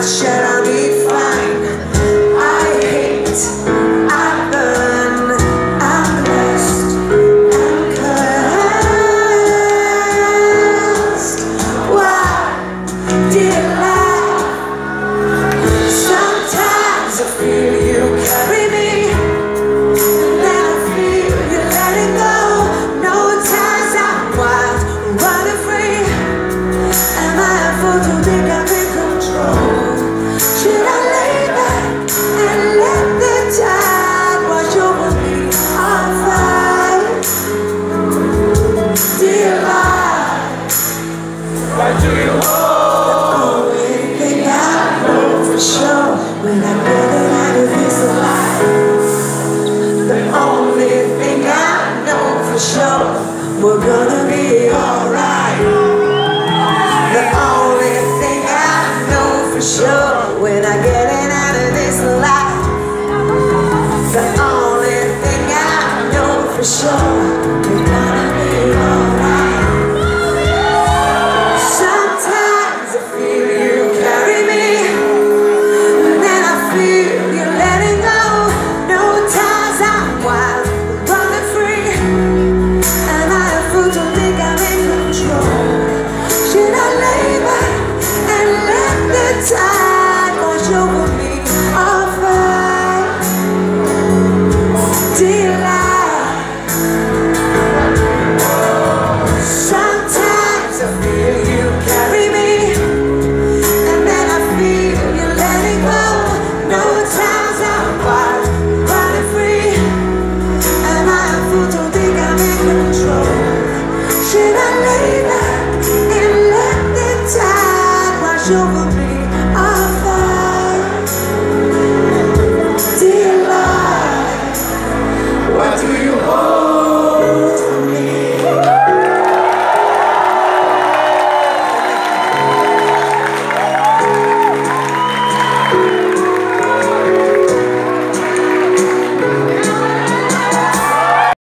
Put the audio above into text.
shed, I'll be fine. I hate, I burn, I'm blessed, I'm cursed. Why, dear life? Sometimes I feel you carry me, and then I feel you letting go. No times I'm wild, running free. Am I a fool to think I'm in control? Should I lay back and let the tide wash over me on fire? Dear life, why do you hold? The only thing I know for sure when I get it out of this life, the only thing I know for sure, we're gonna be alright. The only thing I know for sure when I get it out of this life, the only thing I know for sure.